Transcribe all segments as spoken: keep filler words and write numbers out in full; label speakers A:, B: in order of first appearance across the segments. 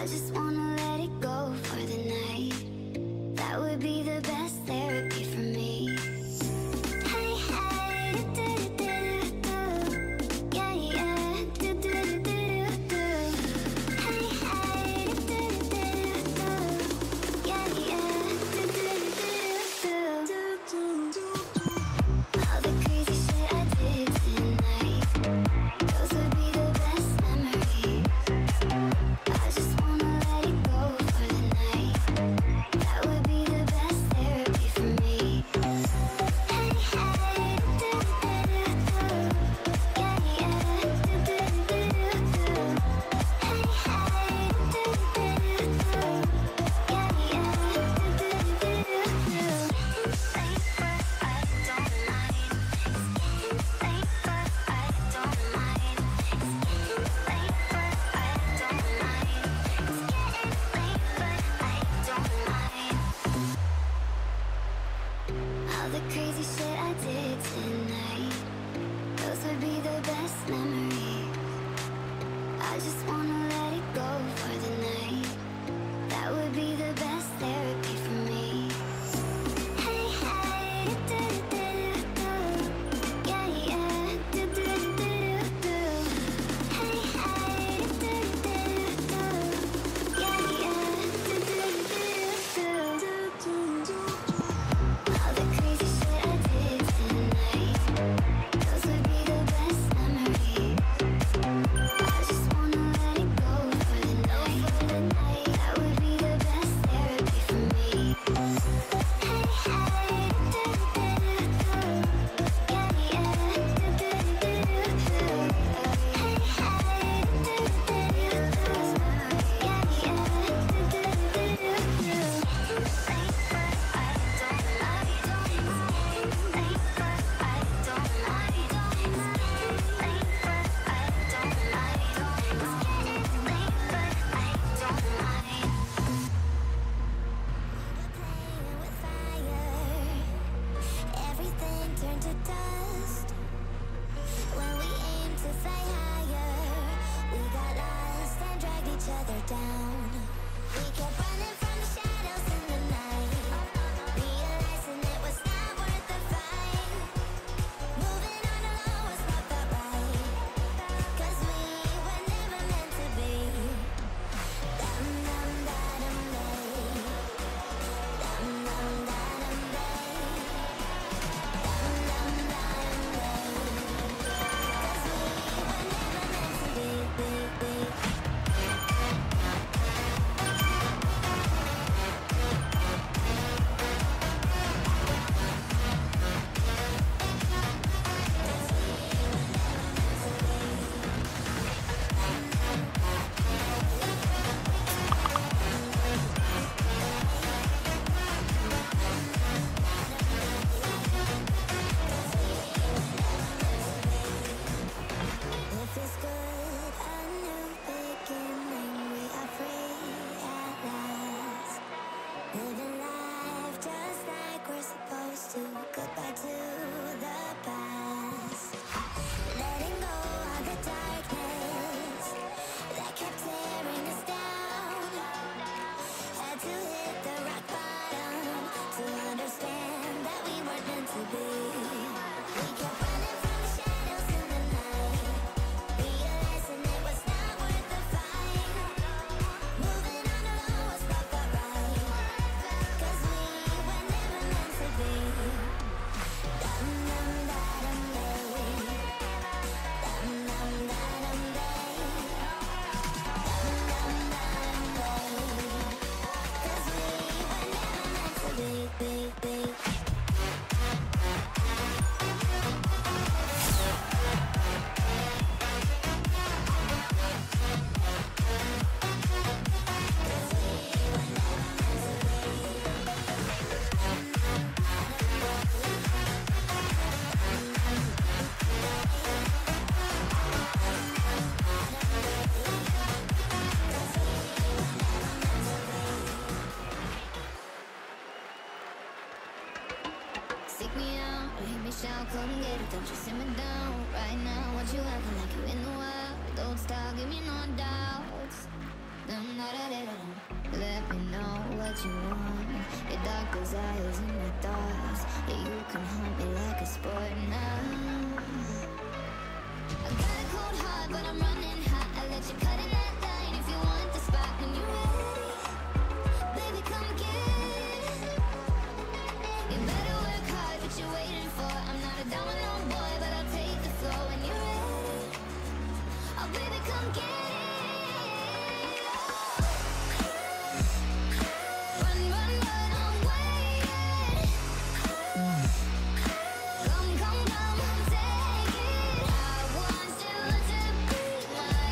A: just wanna let it go for the night. That would be the best therapy for me. Hey, hey, do-do-do-do-do. Yeah, yeah, do-do-do-do-do. Hey, hey, do-do-do-do-do. Yeah, yeah, do-do-do-do-do. All the crazy shit I did tonight, those would be the best memories. I just wanna let it go for the night. That would be the best therapy for me. Hey, hey, do-do-do-do-do. Yeah, yeah, do-do-do-do-do. Hey, hey, do-do-do-do-do. Yeah, yeah, do-do-do-do-do. It's getting late, but I don't mind. It's getting late, but I don't mind. It's getting late, but I don't mind. It's getting late, but I don't mind. All the crazy shit I did tonight, those would be the best memories. I just wanna let it go for the night. That would be the best therapy for me. Hey, hey, do-do-do-do-do. Yeah, yeah, do-do-do-do-do. Hey, hey, do-do-do-do-do. Yeah, yeah, do-do-do-do-do. All the crazy shit I did tonight, those would be the best memories. I just wanna let it go for the night. That would be the best therapy for me. Hey, hey, do-do-do-do-do. Yeah, yeah, do-do-do-do-do. Hey, hey, do-do-do-do-do. Yeah, yeah, do-do-do-do-do. Late, but I don't mind. Late, but I don't mind. Late, but I don't mind. It's getting late, but I don't mind. We're playing with fire. Everything turned to dust. When we aim to fly higher, we got lost and dragged each other down. We kept running from the shadows in the night, realizing it was not worth the fight. Moving on alone was not that right, 'cause we were never meant to be. Dum dum da dum day. Dum dum da dum day. Dum dum da dum day. 'Cause we were never meant to be, be, be. It feels good, a new beginning. We are free at last, living life just like we're supposed to. Goodbye to the past, letting go of the darkness that kept tearing us down. Had to hit the rock bottom to understand that we weren't meant to be. We kept running from the shadows in the night, realizing it was not worth the fight. Moving on alone was not that right, 'cause we were never meant to be. Dum dum da dum day. Dum dum da dum day. Dum dum da dum day. 'Cause we were never meant to be, be, be. Seek me out, or hear me shout, come get it, don't you simmer down. Right now, want you acting like you in the wild. Don't stop, give me no doubts. Dum da da da what you want. Your dark desires in my thoughts. Yeah, you can haunt me like a sport now. I got a cold heart, but I'm running hot. I let you cut in that line if you want the spot. When you're ready, baby, come get it. You better work hard, what you waiting for? I'm not a domino boy, but I'll take the floor. When you're ready, oh baby, come get it. Run, run, run, I'm waiting. Come, come, come, take it. I want you to be my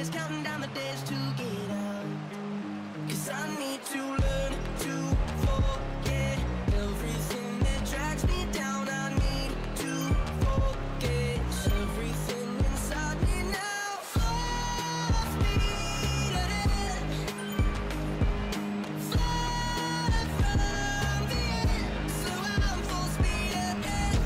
A: is counting down the days to get out. Cause I need to learn to forget everything that drags me down. I need to focus everything inside me now. Full speed ahead, fly from the end, so I'm full speed ahead.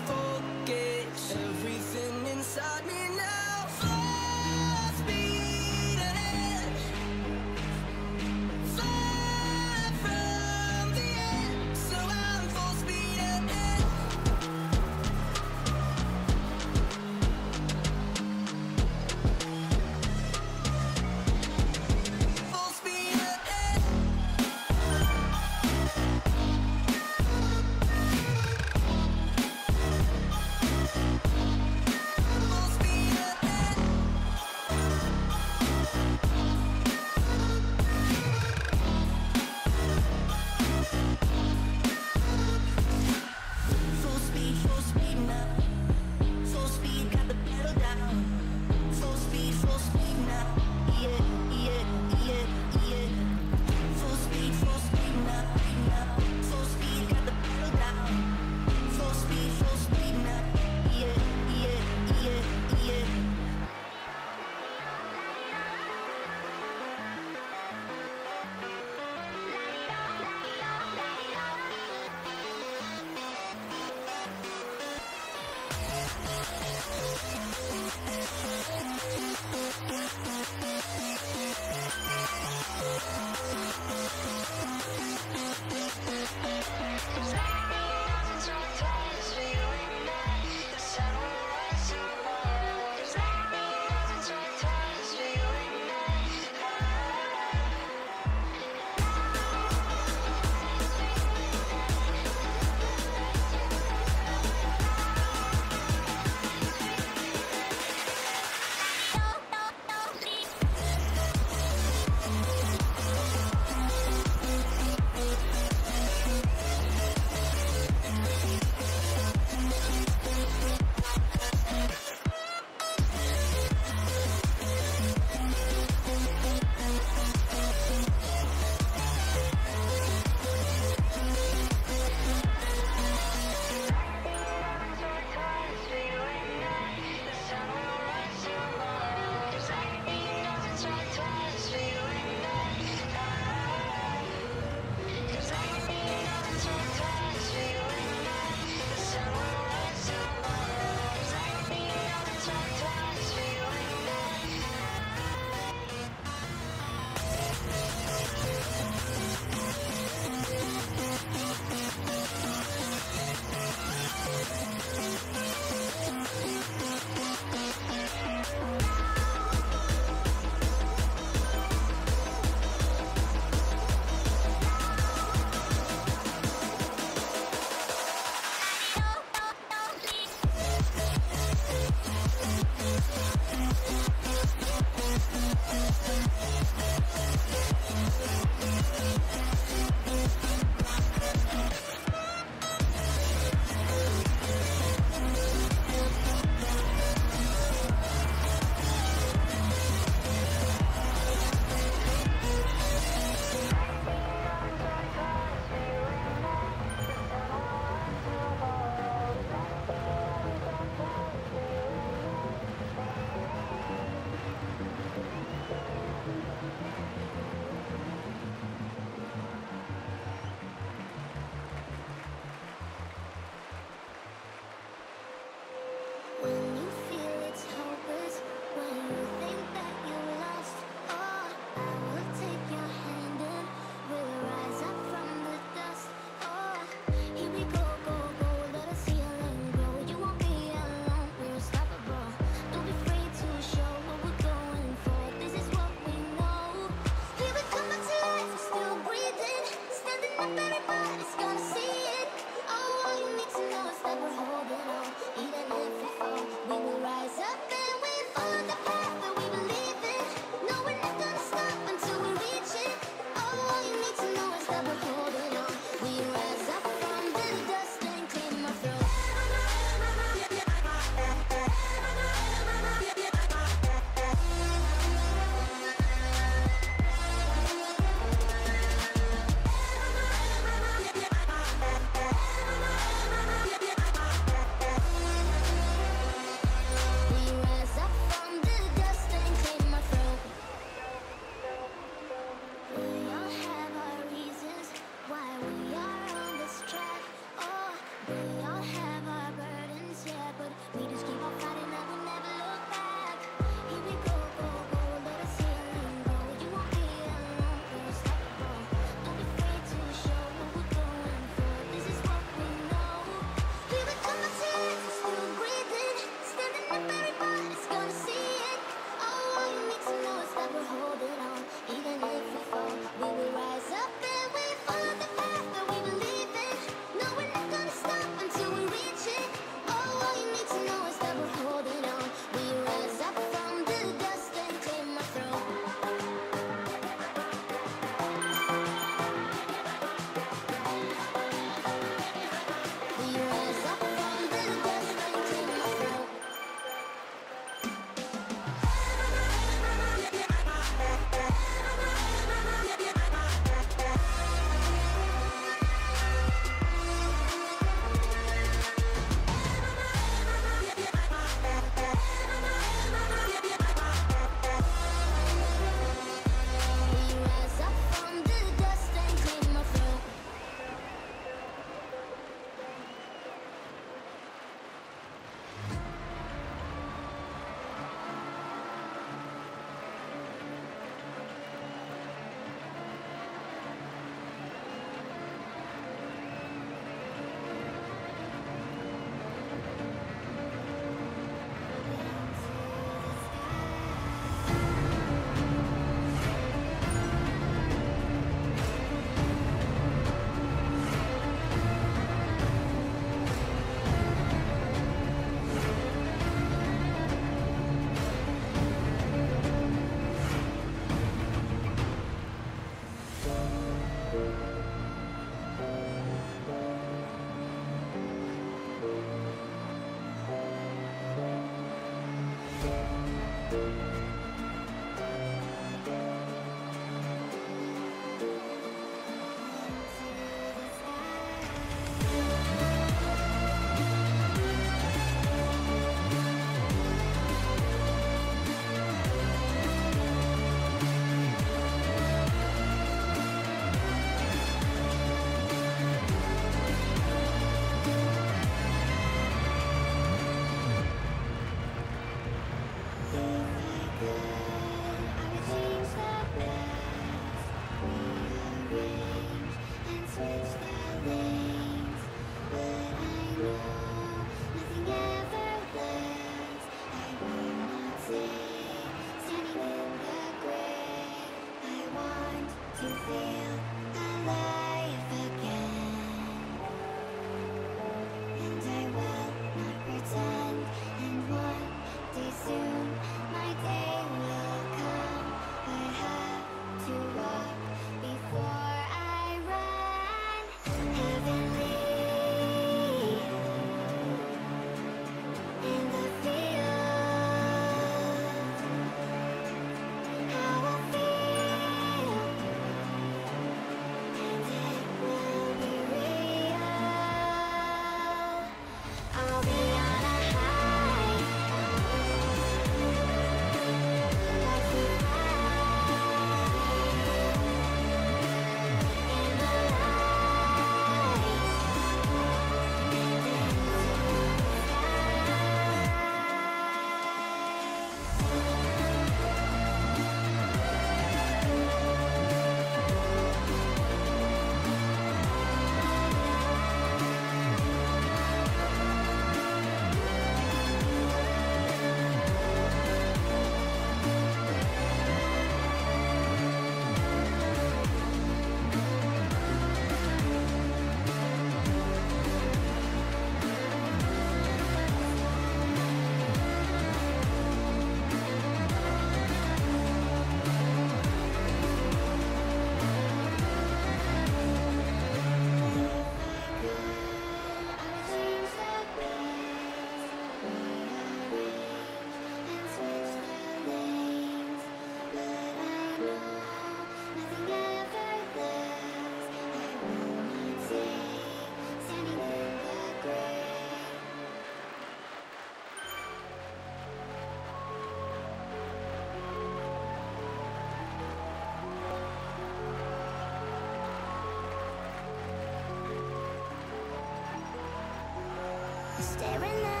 A: staring at